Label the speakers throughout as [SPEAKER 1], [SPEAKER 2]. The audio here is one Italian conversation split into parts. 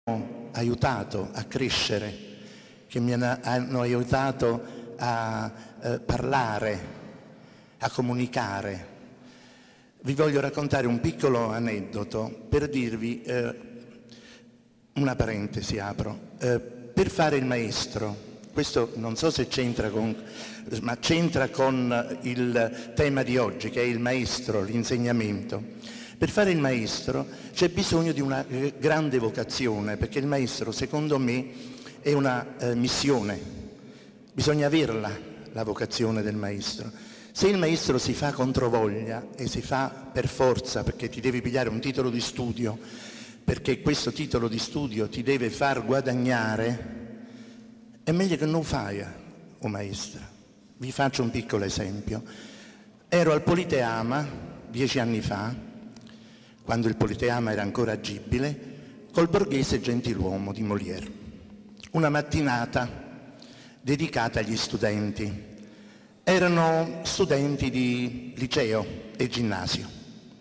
[SPEAKER 1] aiutato a crescere, che mi hanno aiutato a parlare, a comunicare. Vi voglio raccontare un piccolo aneddoto per dirvi, una parentesi apro, per fare il maestro, questo non so se c'entra ma c'entra con il tema di oggi, che è il maestro, l'insegnamento. Per fare il maestro c'è bisogno di una grande vocazione, perché il maestro, secondo me, è una missione. Bisogna averla, la vocazione del maestro. Se il maestro si fa controvoglia e si fa per forza, perché ti devi pigliare un titolo di studio, perché questo titolo di studio ti deve far guadagnare, è meglio che non fai un maestro. Vi faccio un piccolo esempio. Ero al Politeama 10 anni fa, quando il Politeama era ancora agibile, col Borghese Gentiluomo di Molière. Una mattinata dedicata agli studenti. Erano studenti di liceo e ginnasio.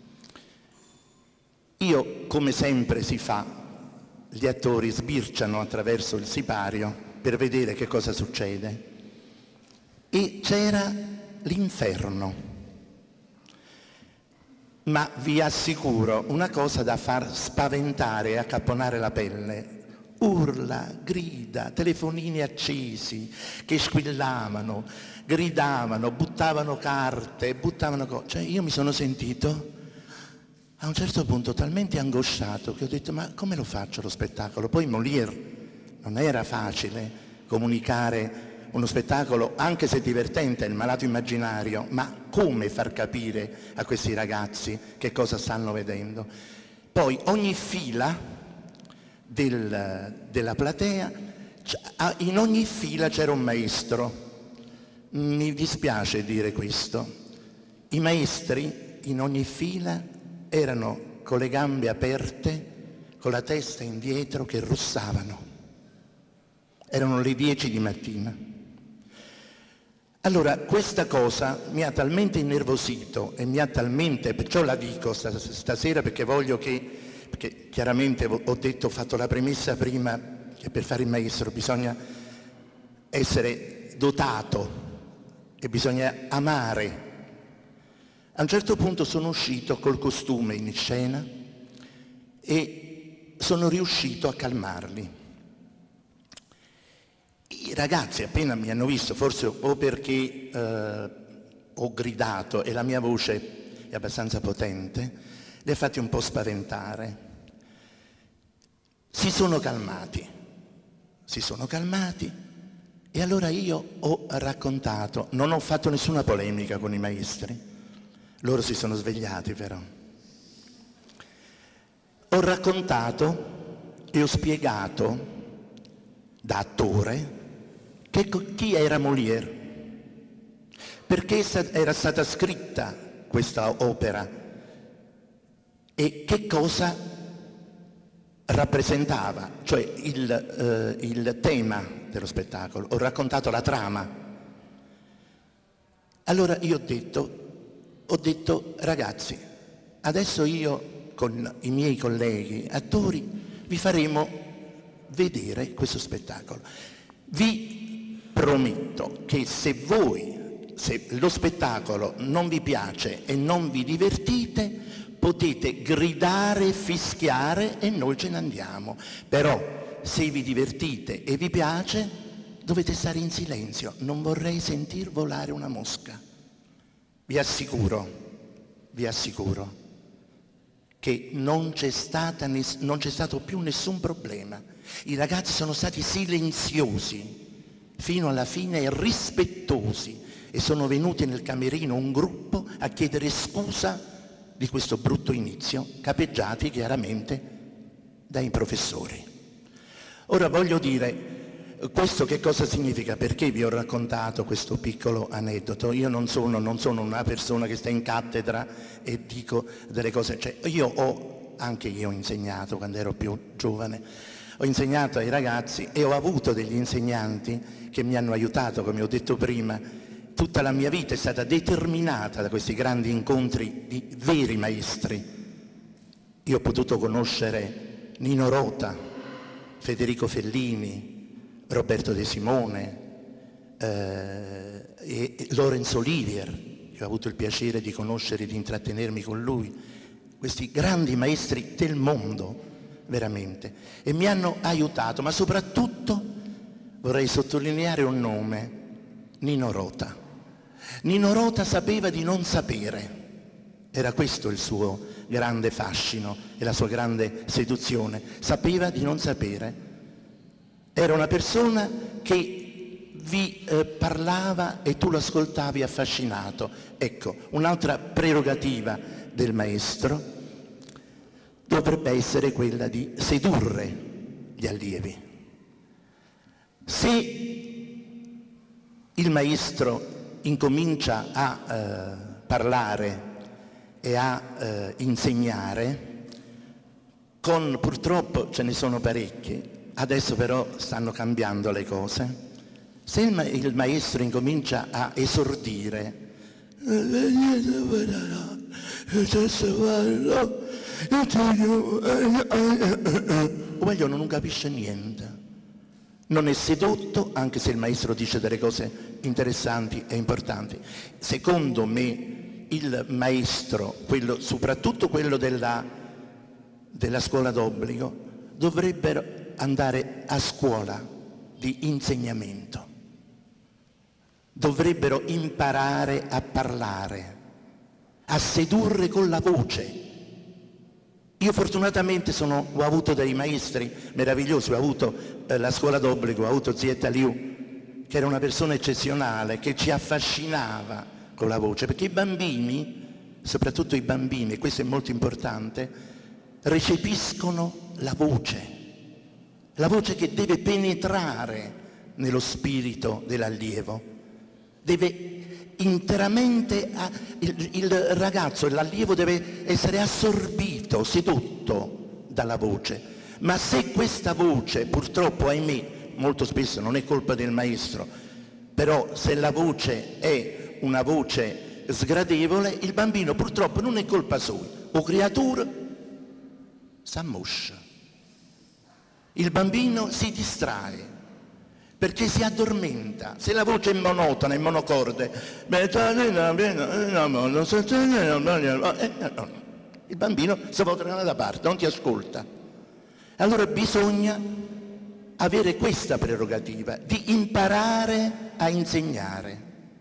[SPEAKER 1] Io, come sempre si fa, gli attori sbirciano attraverso il sipario per vedere che cosa succede. E c'era l'inferno. Ma vi assicuro una cosa da far spaventare e accapponare la pelle. Urla, grida, telefonini accesi che squillavano, gridavano, buttavano carte, buttavano cose. Cioè io mi sono sentito a un certo punto talmente angosciato che ho detto: ma come lo faccio lo spettacolo? Poi Molière non era facile comunicare uno spettacolo, anche se divertente, Il malato immaginario, ma come far capire a questi ragazzi che cosa stanno vedendo? Poi ogni fila della platea, in ogni fila c'era un maestro. Mi dispiace dire questo. I maestri in ogni fila erano con le gambe aperte, con la testa indietro, che russavano. Erano le 10 di mattina. Allora, questa cosa mi ha talmente innervosito e mi ha talmente, perciò la dico stasera, perché voglio che, perché chiaramente ho fatto la premessa prima, che per fare il maestro bisogna essere dotato e bisogna amare. A un certo punto sono uscito col costume in scena e sono riuscito a calmarli. I ragazzi appena mi hanno visto, forse o perché ho gridato e la mia voce è abbastanza potente, li ha fatti un po' spaventare. Si sono calmati e allora io ho raccontato, non ho fatto nessuna polemica con i maestri, loro si sono svegliati però. Ho raccontato e ho spiegato da attore chi era Molière, perché era stata scritta questa opera e che cosa rappresentava, cioè il tema dello spettacolo. Ho raccontato la trama. Allora io ho detto ragazzi, adesso io con i miei colleghi attori vi faremo vedere questo spettacolo. Vi prometto che se lo spettacolo non vi piace e non vi divertite, potete gridare, fischiare e noi ce ne andiamo. Però se vi divertite e vi piace, dovete stare in silenzio. Non vorrei sentir volare una mosca. Vi assicuro che non c'è stato più nessun problema. I ragazzi sono stati silenziosi fino alla fine e rispettosi, e sono venuti nel camerino un gruppo a chiedere scusa di questo brutto inizio, capeggiati chiaramente dai professori. Ora voglio dire, questo che cosa significa? Perché vi ho raccontato questo piccolo aneddoto? Io non sono una persona che sta in cattedra e dico delle cose, cioè anche io ho insegnato quando ero più giovane, ho insegnato ai ragazzi e ho avuto degli insegnanti che mi hanno aiutato, come ho detto prima. Tutta la mia vita è stata determinata da questi grandi incontri di veri maestri. Io ho potuto conoscere Nino Rota, Federico Fellini, Roberto De Simone, e Laurence Olivier, che ho avuto il piacere di conoscere e di intrattenermi con lui, questi grandi maestri del mondo, veramente, e mi hanno aiutato, ma soprattutto vorrei sottolineare un nome, Nino Rota. Nino Rota sapeva di non sapere, era questo il suo grande fascino e la sua grande seduzione, sapeva di non sapere. Era una persona che vi parlava e tu lo ascoltavi affascinato. Ecco, un'altra prerogativa del maestro dovrebbe essere quella di sedurre gli allievi. Se il maestro incomincia a parlare e a insegnare, purtroppo ce ne sono parecchi, adesso però stanno cambiando le cose. Se il maestro incomincia a esordire, o meglio non capisce niente, non è sedotto, anche se il maestro dice delle cose interessanti e importanti. Secondo me il maestro, soprattutto quello della scuola d'obbligo, dovrebbero andare a scuola di insegnamento, dovrebbero imparare a parlare, a sedurre con la voce. Io fortunatamente ho avuto dei maestri meravigliosi, ho avuto la scuola d'obbligo, ho avuto Zietta Liu, che era una persona eccezionale, che ci affascinava con la voce, perché i bambini, soprattutto i bambini, e questo è molto importante, recepiscono la voce che deve penetrare nello spirito dell'allievo, deve interamente, il ragazzo, l'allievo deve essere assorbito, sedotto dalla voce. Ma se questa voce, purtroppo, ahimè, molto spesso non è colpa del maestro, però se la voce è una voce sgradevole, il bambino purtroppo non è colpa sua, o creatura s'ammoscia. Il bambino si distrae perché si addormenta. Se la voce è monotona, è monocorde, il bambino si può trovare da parte, non ti ascolta. Allora bisogna avere questa prerogativa di imparare a insegnare.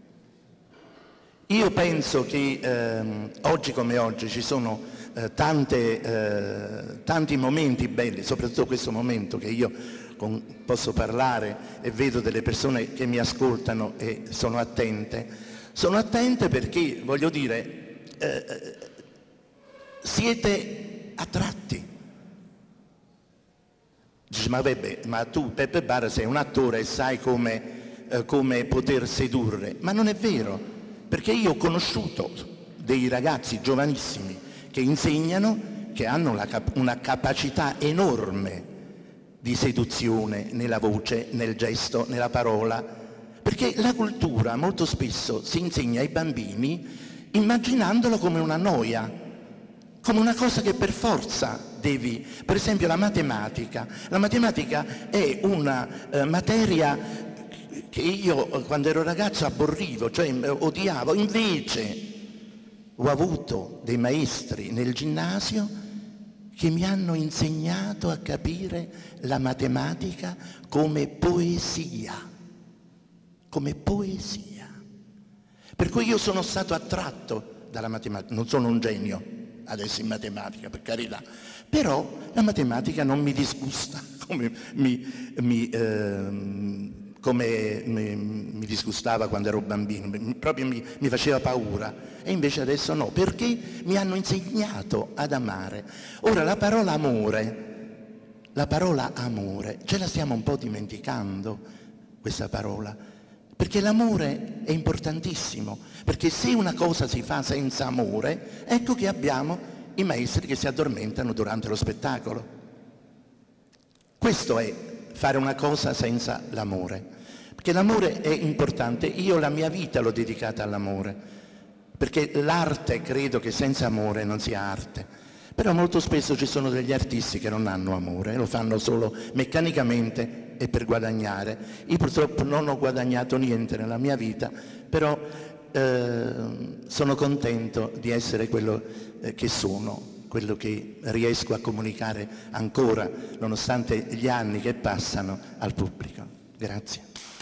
[SPEAKER 1] Io penso che oggi come oggi ci sono tanti momenti belli, soprattutto questo momento che io posso parlare e vedo delle persone che mi ascoltano e sono attente perché, voglio dire, siete attratti. Dici, ma tu Peppe Barra sei un attore e sai come poter sedurre, ma non è vero, perché io ho conosciuto dei ragazzi giovanissimi che insegnano, che hanno una capacità enorme di seduzione nella voce, nel gesto, nella parola, perché la cultura molto spesso si insegna ai bambini immaginandolo come una noia, come una cosa che per forza devi. Per esempio la matematica è una materia che io quando ero ragazzo aborrivo, cioè odiavo. Invece ho avuto dei maestri nel ginnasio che mi hanno insegnato a capire la matematica come poesia, Per cui io sono stato attratto dalla matematica, non sono un genio adesso in matematica, per carità, però la matematica non mi disgusta come mi disgustava quando ero bambino, proprio mi faceva paura, e invece adesso no, perché mi hanno insegnato ad amare. Ora la parola amore ce la stiamo un po' dimenticando, questa parola, perché l'amore è importantissimo, perché se una cosa si fa senza amore, ecco che abbiamo i maestri che si addormentano durante lo spettacolo. Questo è fare una cosa senza l'amore. Perché l'amore è importante, io la mia vita l'ho dedicata all'amore, perché l'arte credo che senza amore non sia arte, Però molto spesso ci sono degli artisti che non hanno amore, lo fanno solo meccanicamente e per guadagnare. Io purtroppo non ho guadagnato niente nella mia vita, però sono contento di essere quello che sono, quello che riesco a comunicare ancora, nonostante gli anni che passano, al pubblico. Grazie.